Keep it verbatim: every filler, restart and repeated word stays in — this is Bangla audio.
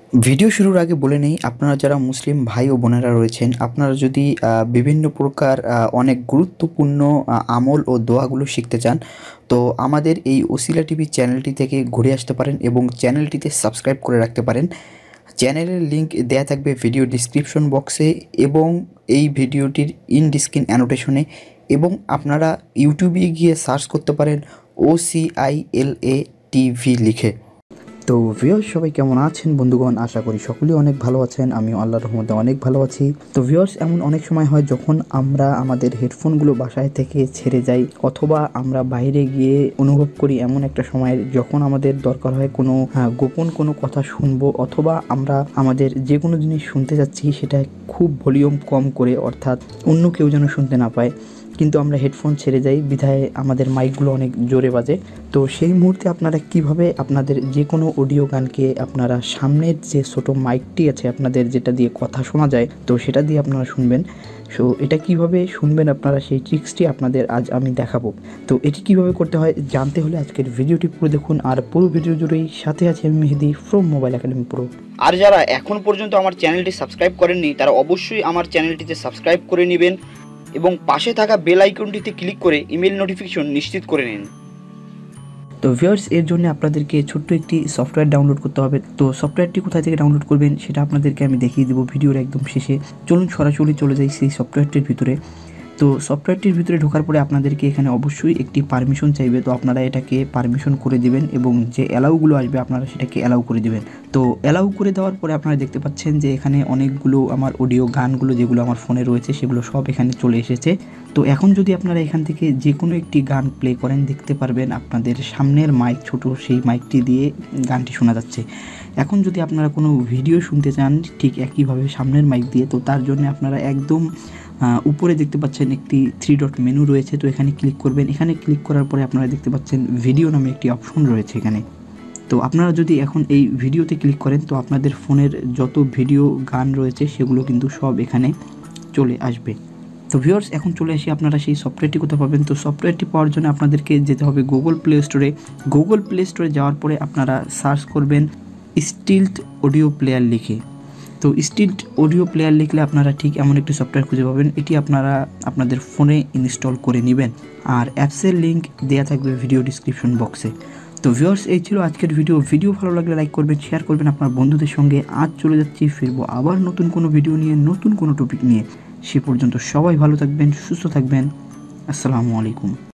ভিডিও শুরুর আগে বলে নেই, আপনারা যারা মুসলিম ভাই ও বোনেরা রয়েছেন, আপনারা যদি বিভিন্ন প্রকার অনেক গুরুত্বপূর্ণ আমল ও দোয়াগুলো শিখতে চান, তো আমাদের এই ওসিলা টিভি চ্যানেলটি থেকে ঘুরে আসতে পারেন এবং চ্যানেলটিতে সাবস্ক্রাইব করে রাখতে পারেন। চ্যানেলের লিঙ্ক দেয়া থাকবে ভিডিও ডিসক্রিপশন বক্সে এবং এই ভিডিওটির ইন ডিসক্রিন অ্যানোটেশনে, এবং আপনারা ইউটিউবে গিয়ে সার্চ করতে পারেন O C I L A TV লিখে। তো ভিউয়ার্স, সবাই কেমন আছেন বন্ধুগণ? আশা করি সকলেই অনেক ভালো আছেন। আমিও আল্লাহর রহমতে অনেক ভালো আছি। তো ভিউয়ার্স, এমন অনেক সময় হয় যখন আমরা আমাদের হেডফোনগুলো বাসায় থেকে ছেড়ে যাই, অথবা আমরা বাইরে গিয়ে অনুভব করি এমন একটা সময় যখন আমাদের দরকার হয় কোনো গোপন কোনো কথা শুনবো, অথবা আমরা আমাদের যে কোনো জিনিস শুনতে যাচ্ছি সেটা খুব ভলিউম কম করে, অর্থাৎ অন্য কেউ যেন শুনতে না পায়, কিন্তু আমরা হেডফোন ছেড়ে যাই বিধায় আমাদের মাইকগুলো অনেক জোরে বাজে। তো সেই মুহূর্তে আপনারা কিভাবে আপনাদের যে কোনো অডিও গানকে আপনারা সামনের যে ছোটো মাইকটি আছে আপনাদের, যেটা দিয়ে কথা শোনা যায়, তো সেটা দিয়ে আপনারা শুনবেন। সো এটা কিভাবে শুনবেন আপনারা, সেই ট্রিক্সটি আপনাদের আজ আমি দেখাবো। তো এটি কিভাবে করতে হয় জানতে হলে আজকের ভিডিওটি পুরো দেখুন। আর পুরো ভিডিও জুড়েই সাথে আছে আমি Mehedi from mobile academy pro. আর যারা এখন পর্যন্ত আমার চ্যানেলটি সাবস্ক্রাইব করেননি তারা অবশ্যই আমার চ্যানেলটিতে সাবস্ক্রাইব করে নেবেন এবং পাশে থাকা বেল আইকনটিতে ক্লিক করে ইমেল নোটিফিকেশন নিশ্চিত করে নিন। তো ভিউয়ার্স, এর জন্য আপনাদেরকে ছোট্ট একটি সফটওয়্যার ডাউনলোড করতে হবে। তো সফটওয়্যারটি কোথায় থেকে ডাউনলোড করবেন সেটা আপনাদেরকে আমি দেখিয়ে দেবো ভিডিওর একদম শেষে। চলুন সরাসরি চলে যাই সেই সফটওয়্যারটির ভিতরে। তো সফটওয়্যারটির ভিতরে ঢোকার পরে আপনাদেরকে এখানে অবশ্যই একটি পারমিশন চাইবে, তো আপনারা এটাকে পারমিশন করে দিবেন এবং যে অ্যালাউগুলো আসবে আপনারা সেটাকে অ্যালাউ করে দিবেন। তো অ্যালাউ করে দেওয়ার পরে আপনারা দেখতে পাচ্ছেন যে এখানে অনেকগুলো আমার অডিও গানগুলো যেগুলো আমার ফোনে রয়েছে সেগুলো সব এখানে চলে এসেছে। তো এখন যদি আপনারা এখান থেকে যে কোনো একটি গান প্লে করেন, দেখতে পারবেন আপনাদের সামনের মাইক ছোট, সেই মাইকটি দিয়ে গানটি শোনা যাচ্ছে। এখন যদি আপনারা কোনো ভিডিও শুনতে চান ঠিক একইভাবে সামনের মাইক দিয়ে, তো তার জন্য আপনারা একদম উপরে দেখতে পাচ্ছেন একটি থ্রি ডট মেনু রয়েছে, তো এখানে ক্লিক করবেন। এখানে ক্লিক করার পরে আপনারা দেখতে পাচ্ছেন ভিডিও নামে একটি অপশন রয়েছে এখানে। তো আপনারা যদি এখন এই ভিডিওতে ক্লিক করেন তো আপনাদের ফোনের যত ভিডিও গান রয়েছে সেগুলো কিন্তু সব এখানে চলে আসবে। তো ভিউয়ার্স, এখন চলে আসি আপনারা সেই সফটওয়্যারটি কোথায় পাবেন। তো সফটওয়্যারটি পাওয়ার জন্য আপনাদেরকে যেতে হবে গুগল প্লে স্টোরে। গুগল প্লে স্টোরে যাওয়ার পরে আপনারা সার্চ করবেন স্টিলথ অডিও প্লেয়ার লিখে। তো স্টিলথ অডিও প্লেয়ার লিখলে আপনারা ঠিক এমন একটি সফটওয়্যার খুঁজে পাবেন। এটি আপনারা আপনাদের ফোনে ইনস্টল করে নেবেন, আর অ্যাপসের লিঙ্ক দেওয়া থাকবে ভিডিও ডিসক্রিপশন বক্সে। তো ভিউয়ার্স, এই ছিল আজকের ভিডিও। ভিডিও ভালো লাগলে লাইক করবেন, শেয়ার করবেন আপনার বন্ধুদের সঙ্গে। আজ চলে যাচ্ছি, ফিরবো আবার নতুন কোনো ভিডিও নিয়ে, নতুন কোনো টপিক নিয়ে। সে পর্যন্ত সবাই ভালো থাকবেন, সুস্থ থাকবেন। আসসালামু আলাইকুম।